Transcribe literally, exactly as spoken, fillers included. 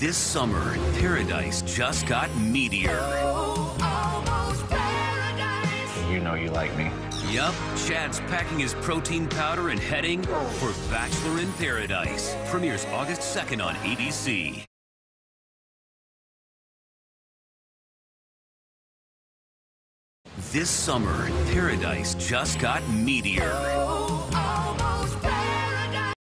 This summer, Paradise just got meatier. You know you like me. Yup, Chad's packing his protein powder and heading for Bachelor in Paradise. Premieres August second on A B C. This summer, Paradise just got meatier.